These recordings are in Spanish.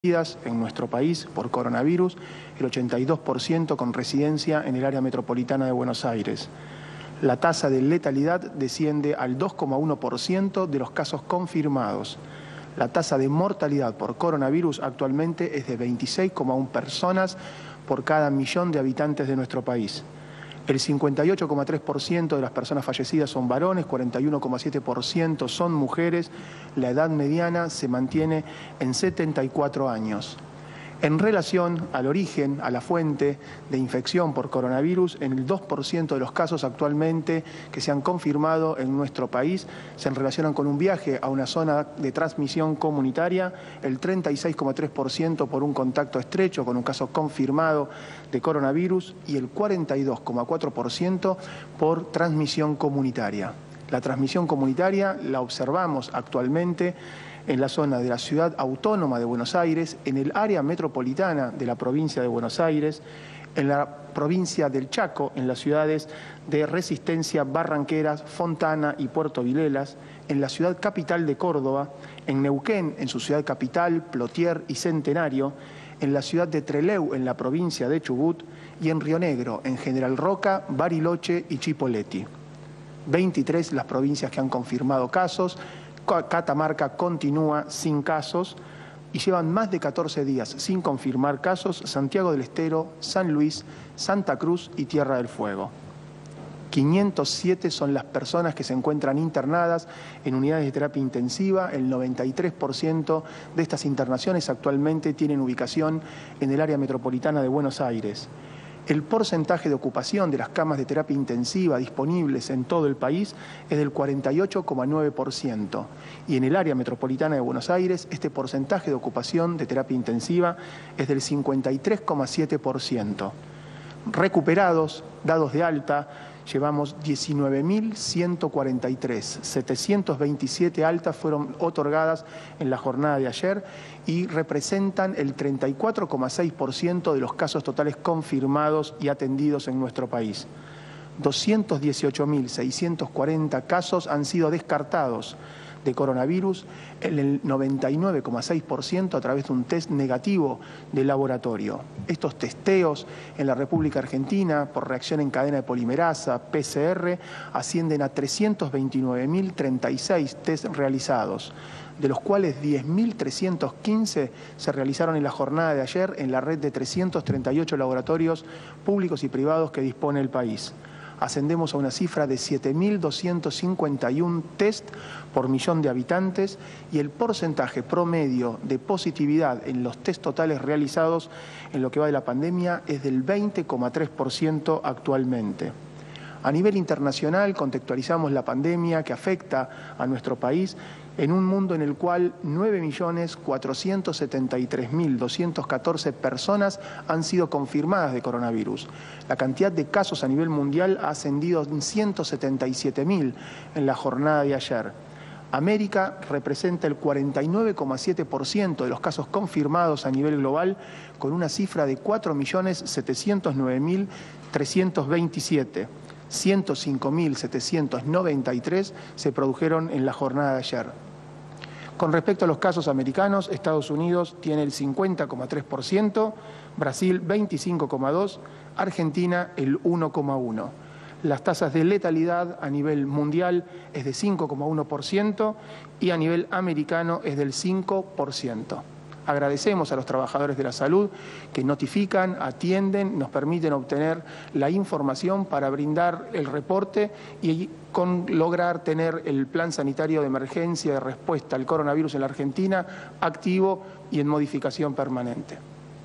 en nuestro país por coronavirus, el 82% con residencia en el área metropolitana de Buenos Aires. La tasa de letalidad desciende al 2,1% de los casos confirmados. La tasa de mortalidad por coronavirus actualmente es de 26,1 personas por cada millón de habitantes de nuestro país. El 58,3% de las personas fallecidas son varones, 41,7% son mujeres. La edad mediana se mantiene en 74 años. En relación al origen, a la fuente de infección por coronavirus, en el 2% de los casos actualmente que se han confirmado en nuestro país se relacionan con un viaje a una zona de transmisión comunitaria, el 36,3% por un contacto estrecho con un caso confirmado de coronavirus y el 42,4% por transmisión comunitaria. La transmisión comunitaria la observamos actualmente en la zona de la Ciudad Autónoma de Buenos Aires, en el área metropolitana de la provincia de Buenos Aires, en la provincia del Chaco, en las ciudades de Resistencia, Barranqueras, Fontana y Puerto Vilelas, en la ciudad capital de Córdoba, en Neuquén, en su ciudad capital, Plotier y Centenario, en la ciudad de Trelew, en la provincia de Chubut, y en Río Negro, en General Roca, Bariloche y Chipoleti. 23 las provincias que han confirmado casos. Catamarca continúa sin casos y llevan más de 14 días sin confirmar casos Santiago del Estero, San Luis, Santa Cruz y Tierra del Fuego. 507 son las personas que se encuentran internadas en unidades de terapia intensiva. El 93% de estas internaciones actualmente tienen ubicación en el área metropolitana de Buenos Aires. El porcentaje de ocupación de las camas de terapia intensiva disponibles en todo el país es del 48,9% y en el área metropolitana de Buenos Aires este porcentaje de ocupación de terapia intensiva es del 53,7%. Recuperados, dados de alta, llevamos 19.143, 727 altas fueron otorgadas en la jornada de ayer y representan el 34,6% de los casos totales confirmados y atendidos en nuestro país. 218.640 casos han sido descartados de coronavirus, en el 99,6% a través de un test negativo de laboratorio. Estos testeos en la República Argentina por reacción en cadena de polimerasa, PCR, ascienden a 329.036 test realizados, de los cuales 10.315 se realizaron en la jornada de ayer en la red de 338 laboratorios públicos y privados que dispone el país. Ascendemos a una cifra de 7.251 test por millón de habitantes y el porcentaje promedio de positividad en los test totales realizados en lo que va de la pandemia es del 20,3% actualmente. A nivel internacional contextualizamos la pandemia que afecta a nuestro país en un mundo en el cual 9.473.214 personas han sido confirmadas de coronavirus. La cantidad de casos a nivel mundial ha ascendido en 177.000 en la jornada de ayer. América representa el 49,7% de los casos confirmados a nivel global, con una cifra de 4.709.327. 105.793 se produjeron en la jornada de ayer. Con respecto a los casos americanos, Estados Unidos tiene el 50,3%, Brasil 25,2%, Argentina el 1,1%. Las tasas de letalidad a nivel mundial es de 5,1% y a nivel americano es del 5%. Agradecemos a los trabajadores de la salud que notifican, atienden, nos permiten obtener la información para brindar el reporte y lograr tener el plan sanitario de emergencia de respuesta al coronavirus en la Argentina activo y en modificación permanente.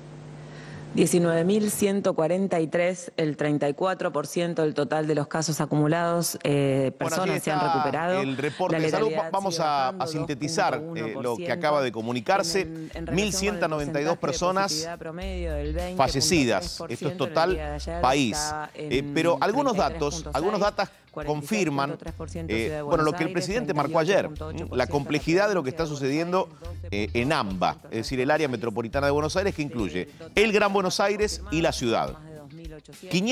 19.143, el 34% del total de los casos acumulados, personas se han recuperado. El reporte de salud, vamos a sintetizar lo que acaba de comunicarse. 1.192 personas fallecidas, esto es total país. Pero algunos datos confirman lo que el presidente marcó ayer, la complejidad de lo que está sucediendo en AMBA, es decir, el área metropolitana de Buenos Aires, que incluye el Gran Buenos Aires y la ciudad.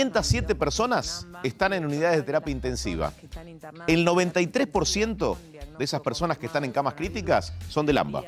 507 personas están en unidades de terapia intensiva. El 93% de esas personas que están en camas críticas son del AMBA.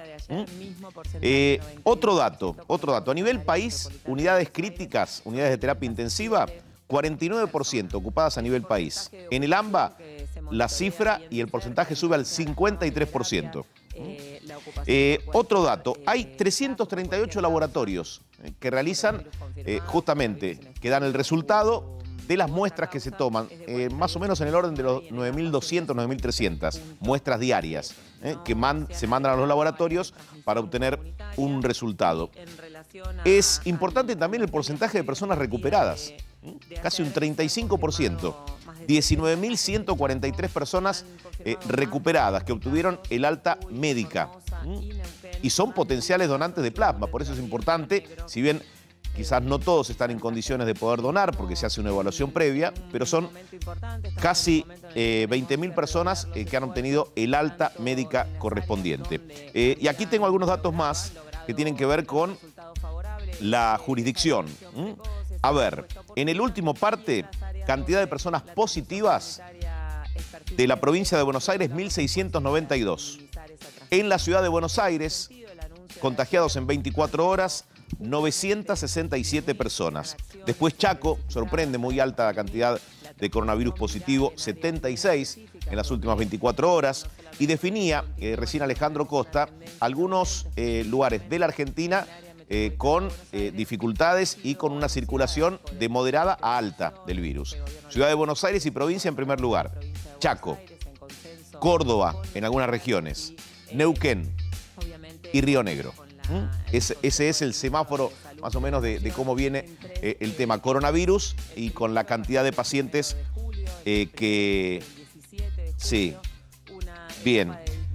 Otro dato. A nivel país, unidades críticas, unidades de terapia intensiva, 49% ocupadas a nivel país. En el AMBA, la cifra y el porcentaje sube al 53%. Otro dato, hay 338 laboratorios que realizan justamente, que dan el resultado de las muestras que se toman, más o menos en el orden de los 9.200, 9.300 muestras diarias que se mandan a los laboratorios para obtener un resultado. Es importante también el porcentaje de personas recuperadas, casi un 35%. 19.143 personas recuperadas que obtuvieron el alta médica y son potenciales donantes de plasma. Por eso es importante, si bien quizás no todos están en condiciones de poder donar porque se hace una evaluación previa, pero son casi 20.000 personas que han obtenido el alta médica correspondiente. Y aquí tengo algunos datos más que tienen que ver con la jurisdicción. A ver, en el último parte, cantidad de personas positivas de la provincia de Buenos Aires, 1.692. En la ciudad de Buenos Aires, contagiados en 24 horas, 967 personas. Después Chaco, sorprende, muy alta la cantidad de coronavirus positivo, 76 en las últimas 24 horas. Y definía, recién Alejandro Costa, algunos lugares de la Argentina con dificultades y con una circulación de moderada a alta del virus. Ciudad de Buenos Aires y provincia en primer lugar. Chaco, Córdoba en algunas regiones, Neuquén y Río Negro. Ese es el semáforo más o menos de cómo viene el tema coronavirus y con la cantidad de pacientes que... Sí, bien.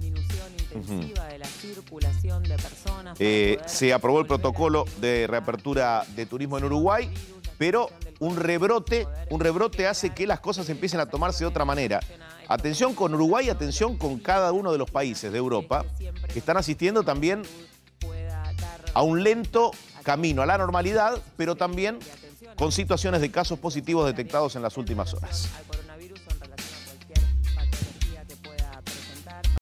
Se aprobó el protocolo de reapertura de turismo en Uruguay, pero un rebrote hace que las cosas empiecen a tomarse de otra manera. Atención con Uruguay, atención con cada uno de los países de Europa que están asistiendo también a un lento camino a la normalidad, pero también con situaciones de casos positivos detectados en las últimas horas.